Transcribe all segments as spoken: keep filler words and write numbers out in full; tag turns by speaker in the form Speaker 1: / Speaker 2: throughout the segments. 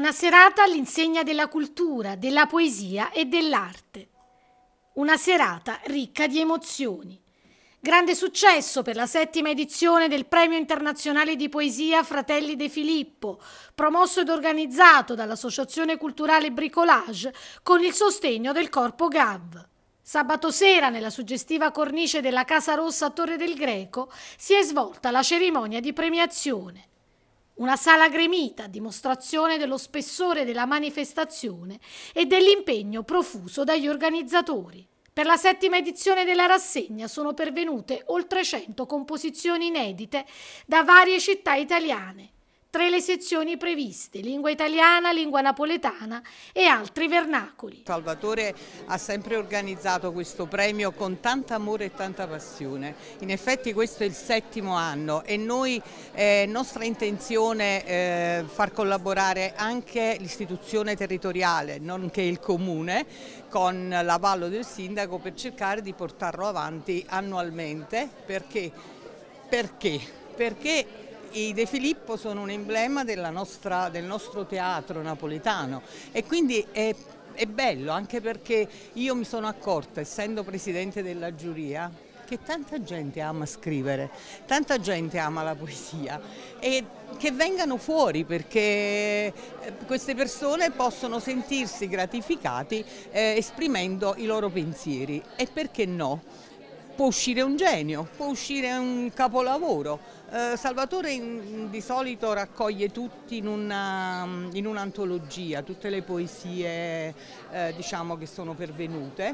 Speaker 1: Una serata all'insegna della cultura, della poesia e dell'arte. Una serata ricca di emozioni. Grande successo per la settima edizione del Premio Internazionale di Poesia Fratelli De Filippo, promosso ed organizzato dall'Associazione Culturale Bricolage con il sostegno del Corpo Gav. Sabato sera, nella suggestiva cornice della Casa Rossa a Torre del Greco, si è svolta la cerimonia di premiazione. Una sala gremita, dimostrazione dello spessore della manifestazione e dell'impegno profuso dagli organizzatori. Per la settima edizione della rassegna sono pervenute oltre cento composizioni inedite da varie città italiane. Tre le sezioni previste: lingua italiana, lingua napoletana e altri vernacoli.
Speaker 2: Salvatore ha sempre organizzato questo premio con tanto amore e tanta passione. In effetti questo è il settimo anno e noi è nostra intenzione eh, far collaborare anche l'istituzione territoriale, nonché il comune, con l'avallo del sindaco per cercare di portarlo avanti annualmente. Perché? Perché? Perché i De Filippo sono un emblema della nostra, del nostro teatro napoletano e quindi è, è bello, anche perché io mi sono accorta, essendo presidente della giuria, che tanta gente ama scrivere, tanta gente ama la poesia e che vengano fuori, perché queste persone possono sentirsi gratificati eh, esprimendo i loro pensieri. E perché no? Può uscire un genio, può uscire un capolavoro. Eh, Salvatore in, di solito raccoglie tutti in un'antologia, un tutte le poesie eh, diciamo che sono pervenute,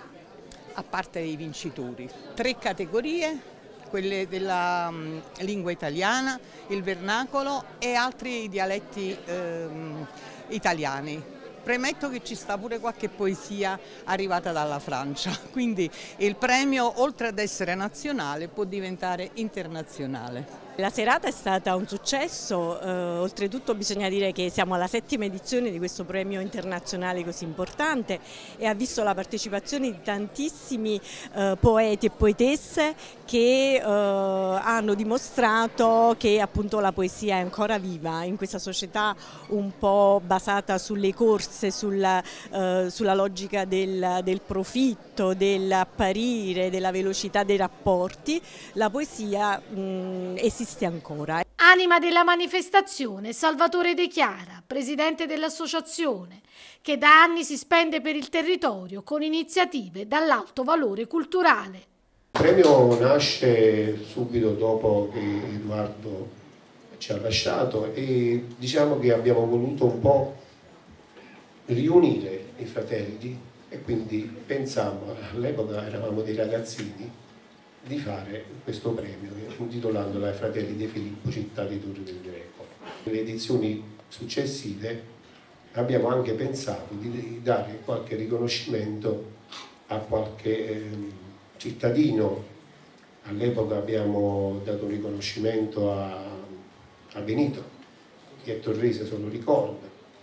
Speaker 2: a parte i vincitori. Tre categorie, quelle della um, lingua italiana, il vernacolo e altri dialetti um, italiani. Premetto che ci sta pure qualche poesia arrivata dalla Francia, quindi il premio, oltre ad essere nazionale, può diventare internazionale.
Speaker 3: La serata è stata un successo, eh, oltretutto bisogna dire che siamo alla settima edizione di questo premio internazionale così importante e ha visto la partecipazione di tantissimi eh, poeti e poetesse che eh, hanno dimostrato che appunto la poesia è ancora viva in questa società un po' basata sulle corse, sulla, eh, sulla logica del, del profitto, dell'apparire, della velocità dei rapporti. La poesia mh, esiste ancora.
Speaker 1: Anima della manifestazione Salvatore De Chiara, presidente dell'associazione, che da anni si spende per il territorio con iniziative dall'alto valore culturale.
Speaker 4: Il premio nasce subito dopo che Edoardo ci ha lasciato e diciamo che abbiamo voluto un po' riunire i fratelli e quindi pensammo, all'epoca eravamo dei ragazzini, di fare questo premio intitolandolo ai Fratelli De Filippo, città di Torre del Greco. Nelle edizioni successive abbiamo anche pensato di dare qualche riconoscimento a qualche eh, cittadino. All'epoca abbiamo dato un riconoscimento a, a Benito, chi è torrese se lo ricorda,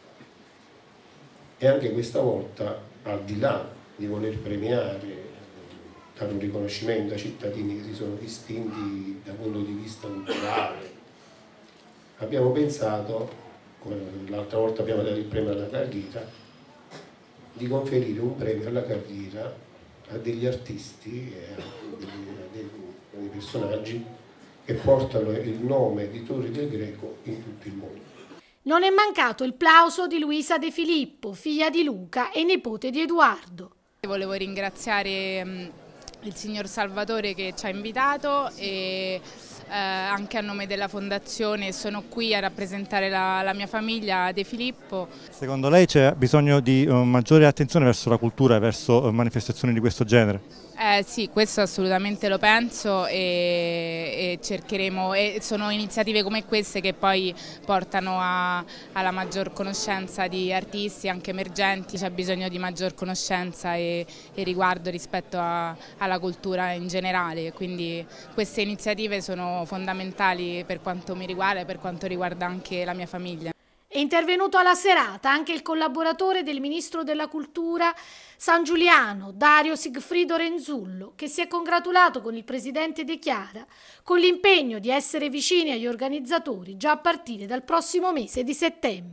Speaker 4: e anche questa volta, al di là di voler premiare, dare un riconoscimento ai cittadini che si sono distinti dal punto di vista culturale, abbiamo pensato, l'altra volta abbiamo dato il premio alla carriera, di conferire un premio alla carriera a degli artisti e a dei, a dei, a dei personaggi che portano il nome di Torre del Greco in tutto il mondo.
Speaker 1: Non è mancato il plauso di Luisa De Filippo, figlia di Luca e nipote di Edoardo.
Speaker 5: Volevo ringraziare il signor Salvatore che ci ha invitato e eh, anche a nome della fondazione sono qui a rappresentare la, la mia famiglia De Filippo.
Speaker 6: Secondo lei c'è bisogno di uh, maggiore attenzione verso la cultura e verso uh, manifestazioni di questo genere?
Speaker 5: Eh, sì, questo assolutamente lo penso e, e cercheremo, e sono iniziative come queste che poi portano a, alla maggior conoscenza di artisti anche emergenti. C'è bisogno di maggior conoscenza e, e riguardo rispetto a, alla cultura in generale, quindi queste iniziative sono fondamentali per quanto mi riguarda e per quanto riguarda anche la mia famiglia.
Speaker 1: È intervenuto alla serata anche il collaboratore del Ministro della Cultura San Giuliano, Dario Sigfrido Renzullo, che si è congratulato con il presidente De Chiara con l'impegno di essere vicini agli organizzatori già a partire dal prossimo mese di settembre.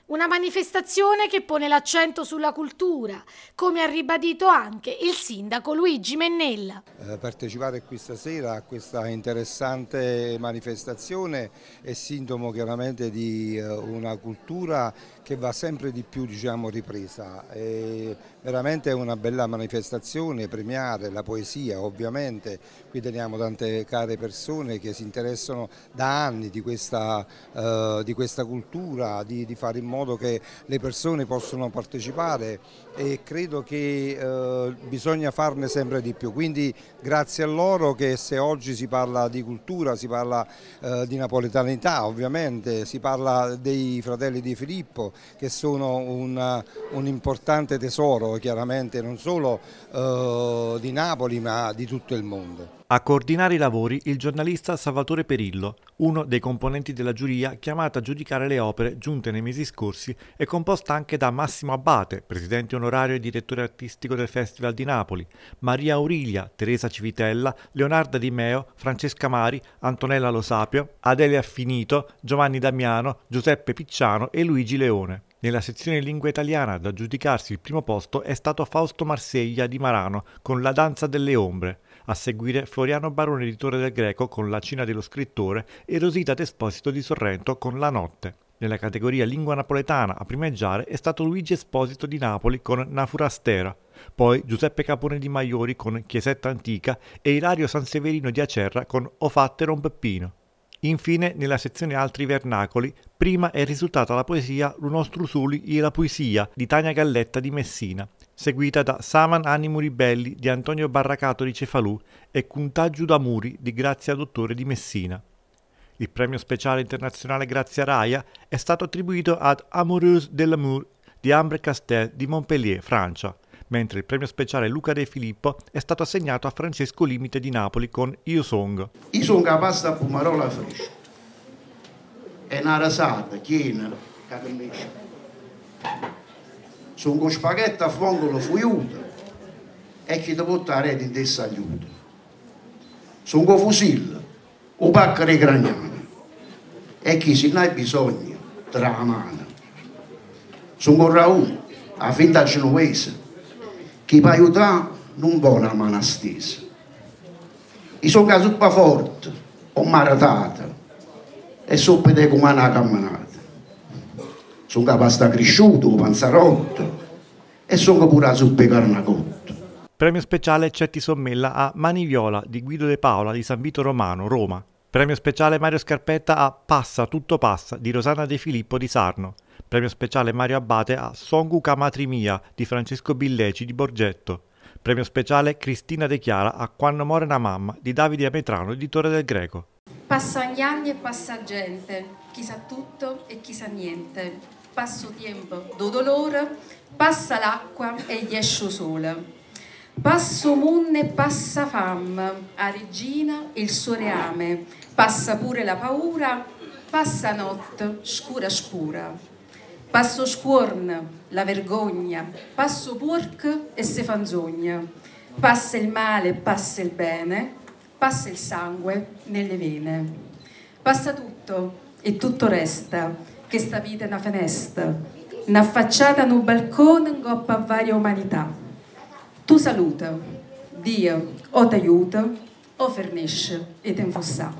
Speaker 1: Una manifestazione che pone l'accento sulla cultura, come ha ribadito anche il sindaco Luigi Mennella.
Speaker 7: Eh, partecipare qui stasera a questa interessante manifestazione è sintomo chiaramente di eh, una cultura che va sempre di più, diciamo, ripresa. È veramente una bella manifestazione, premiare la poesia ovviamente. Qui teniamo tante care persone che si interessano da anni di questa, eh, di questa cultura, di, di fare in modo che le persone possano partecipare, e credo che eh, bisogna farne sempre di più. Quindi grazie a loro che se oggi si parla di cultura, si parla eh, di napoletanità ovviamente, si parla dei fratelli di Filippo, che sono un, un importante tesoro chiaramente non solo eh, di Napoli ma di tutto il mondo.
Speaker 6: A coordinare i lavori il giornalista Salvatore Perillo, uno dei componenti della giuria chiamata a giudicare le opere giunte nei mesi scorsi e composta anche da Massimo Abbate, presidente onorario e direttore artistico del Festival di Napoli, Maria Aurilia, Teresa Civitella, Leonarda Di Meo, Francesca Mari, Antonella Lo Sapio, Adelia Finito, Giovanni Damiano, Giuseppe Picciano e Luigi Leone. Nella sezione lingua italiana da giudicarsi il primo posto è stato Fausto Marseglia di Marano con La danza delle ombre, a seguire Floriano Barone, editore del Greco, con La cena dello scrittore e Rosita D'Esposito di Sorrento con La notte. Nella categoria lingua napoletana a primeggiare è stato Luigi Esposito di Napoli con Nafurastera, poi Giuseppe Capone di Maiori con Chiesetta antica e Ilario Sanseverino di Acerra con O fatte Rompeppino. Infine, nella sezione altri vernacoli, prima è risultata la poesia Lu nostru suli e la poesia di Tania Galletta di Messina, seguita da Saman Animu Ribelli di Antonio Barracato di Cefalù e Contagio d'Amuri di Grazia Dottore di Messina. Il premio speciale internazionale Grazia Raia è stato attribuito ad Amoureuse de l'amour di Ambre Castel di Montpellier, Francia, mentre il premio speciale Luca De Filippo è stato assegnato a Francesco Limite di Napoli con Io Song.
Speaker 8: Io sono capace di pumarola fresca. È una rasata, chiena, catemescia. Sono con spaghetti a fongolo fuiuto e chi ti porta in testa aiuto. Sono con fusillo, o paccare gragnano e chi se ne ha bisogno, tra la mano. Sono con Raul, a finta genovese, chi può aiutare non vuole una mano stesa. Io sono una zuppa forte, o maratata, e sono di come una camminata. Sono la pasta cresciuta, o panzarotto, e sono pure la zuppa di carne cotta.
Speaker 6: Premio speciale Cetti Sommella a Mani Viola di Guido De Paola di San Vito Romano, Roma. Premio speciale Mario Scarpetta a Passa, tutto passa di Rosanna De Filippo di Sarno. Premio speciale Mario Abbate a Songu Kamatrimia di Francesco Billeci di Borgetto. Premio speciale Cristina De Chiara a Quando muore una mamma di Davide Ametrano, editore del Greco.
Speaker 9: Passano gli anni e passa gente, chi sa tutto e chi sa niente. Passo tempo do dolore, passa l'acqua e gli esce sole. Passo munne e passa fame, a regina il suo reame. Passa pure la paura, passa notte scura scura. Passo scuorn, la vergogna, passo porc e se fanzogna. Passa il male, passa il bene, passa il sangue nelle vene. Passa tutto e tutto resta, che sta vita è una finestra, una facciata in un balcone in coppa a varia umanità. Tu saluta, Dio o t'aiuta o fornisce e te infossà.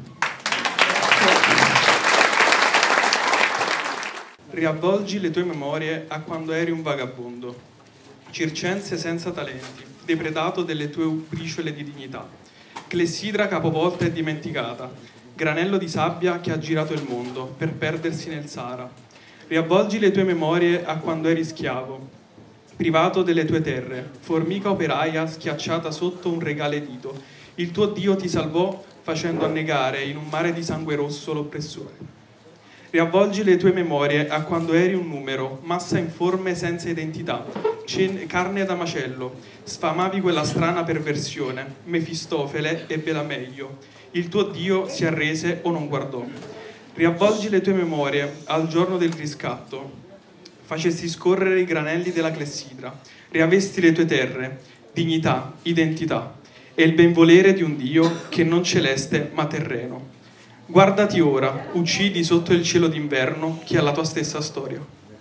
Speaker 10: Riavvolgi le tue memorie a quando eri un vagabondo, circense senza talenti, depredato delle tue briciole di dignità, clessidra capovolta e dimenticata, granello di sabbia che ha girato il mondo per perdersi nel Sahara. Riavvolgi le tue memorie a quando eri schiavo, privato delle tue terre, formica operaia schiacciata sotto un regale dito. Il tuo Dio ti salvò facendo annegare in un mare di sangue rosso l'oppressore. Riavvolgi le tue memorie a quando eri un numero, massa informe senza identità, carne da macello, sfamavi quella strana perversione, Mefistofele ebbela meglio, il tuo Dio si arrese o non guardò. Riavvolgi le tue memorie al giorno del riscatto, facesti scorrere i granelli della clessidra, riavesti le tue terre, dignità, identità, e il benvolere di un Dio che non celeste ma terreno. Guardati ora, uccidi sotto il cielo d'inverno chi ha la tua stessa storia.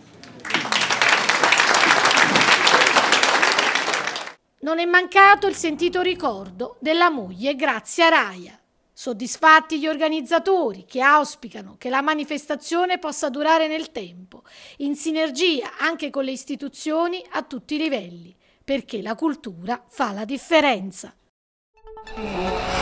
Speaker 1: non è mancato il sentito ricordo della moglie Grazia Raia. Soddisfatti gli organizzatori che auspicano che la manifestazione possa durare nel tempo, in sinergia anche con le istituzioni a tutti i livelli, perché la cultura fa la differenza.